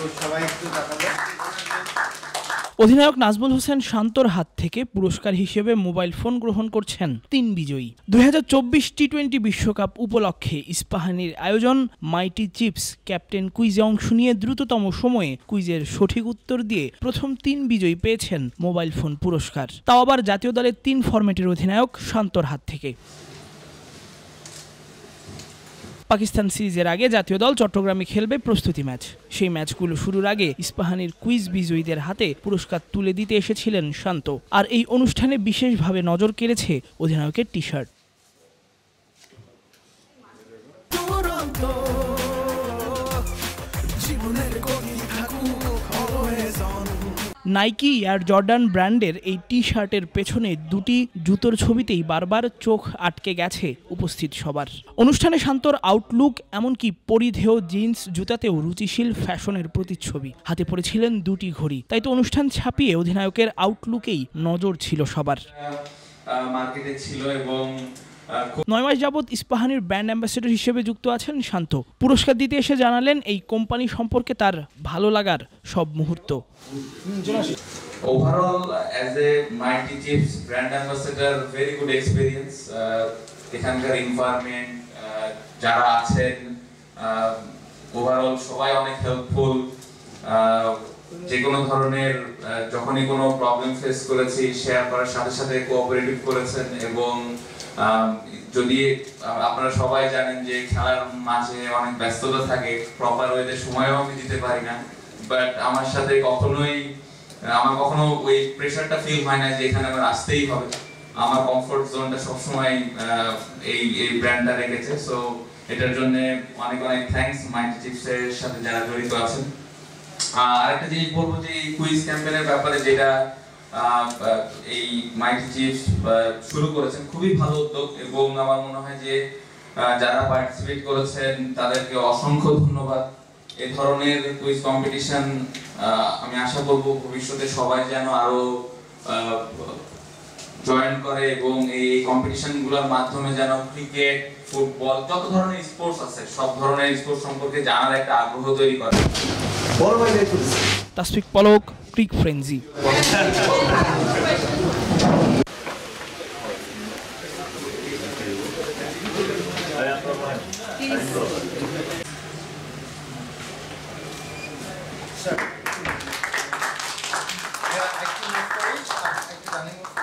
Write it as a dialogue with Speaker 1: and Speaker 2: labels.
Speaker 1: অধিনায়ক নাজমুল হোসেন শান্তর হাত থেকে পুরস্কার হিসেবে মোবাইল ফোন গ্রহণ করছেন 3 বিজয়ী। 2024 টি-20 বিশ্বকাপ উপলক্ষে ইস্পাহানির আয়োজন মাইটি চিপস ক্যাপ্টেন কুইজে অংশ নিয়ে দ্রুততম সময়ে কুইজের সঠিক উত্তর দিয়ে প্রথম 3 বিজয়ী পেয়েছেন মোবাইল ফোন পুরস্কার, তাও আবার জাতীয় দলের 3 ফরম্যাটের অধিনায়ক শান্তর হাত থেকে। পাকিস্তান সিরিজের আগে জাতীয় দল চট্টগ্রামে খেলবে প্রস্তুতি ম্যাচ। সেই ম্যাচগুলো শুরুর আগে ইস্পাহানির কুইজ বিজয়ীদের হাতে পুরস্কার তুলে দিতে এসেছিলেন শান্ত। আর এই অনুষ্ঠানে বিশেষভাবে নজর কেড়েছে অধিনায়কের T shirt. Nike air Jordan ব্র্যান্ডের এই টি শার্টের পেছনে দুটি জুতোর ছবিতেই বারবার চোখ আটকে গেছে উপস্থিত সবার। অনুষ্ঠানে শান্তর আউটলুক, এমনকি পরিধেয় জিন্স জুতাতেও রুচিশীল ফ্যাশনের প্রতিচ্ছবি। হাতে পড়েছিলেন দুটি ঘড়ি, তাই তো অনুষ্ঠান ছাপিয়ে অধিনায়কের আউটলুকেই নজর ছিল সবার।
Speaker 2: মার্কেটে ছিল এবং
Speaker 1: 9 মাস যাবৎ ইস্পাহানির ব্র্যান্ড অ্যাম্বাসেডর হিসেবে যুক্ত আছেন শান্ত। পুরস্কার দিতে এসে জানালেন এই কোম্পানি সম্পর্কে তার ভালো লাগার সব মুহূর্ত।
Speaker 2: Overall as a mighty chips brand ambassador very good experience. এখানকার এনভায়রনমেন্ট, যারা আছেন ওভারঅল সবাই অনেক হেল্পফুল। যে কোনো ধরনের যখনই কোনো প্রবলেম ফেস করেছি শেয়ার করার সাথে সাথে কোঅপারেটিভ করেছেন। এবং যদি আপনারা সবাই জানেন যে খেলার মাঝে অনেক ব্যস্ততা থাকে, প্রপার ওয়েতে সময়ও আমি দিতে পারি না, বাট আমার সাথে আমার কখনো ওই প্রেশারটা ফিল হয় না যে এখানে আমার আসতেই হবে। আমার কমফোর্ট জোনটা সবসময় এই ব্র্যান্ডটা রেখেছে। সো এটার জন্য অনেক অনেক থ্যাঙ্কস মাইটি চিপসের সাথে যারা জড়িত আছেন। আরেকটা জিনিস বলবো যে এই কুইজ ক্যাম্পেইনের ব্যাপারে, যেটা এই মাইটি চিপস শুরু করেছেন, খুবই ভালো উদ্যোগ। এবং আমার মনে হয় যে যারা পার্টিসিপেট করেছেন তাদেরকে অসংখ্য ধন্যবাদ। এই ধরনের কুইজ কম্পিটিশন আমি আশা করব ভবিষ্যতে সবাই যেন আরো জয়েন করে এবং এই কম্পিটিশনগুলোর মাধ্যমে যেন ক্রিকেট, ফুটবল, যত ধরনের স্পোর্টস আছে সব ধরনের স্পোর্টস সম্পর্কে জানার একটা আগ্রহ তৈরি করে।
Speaker 1: Tasfiq Polok, cric frenzy.
Speaker 3: Sir. Yeah, I can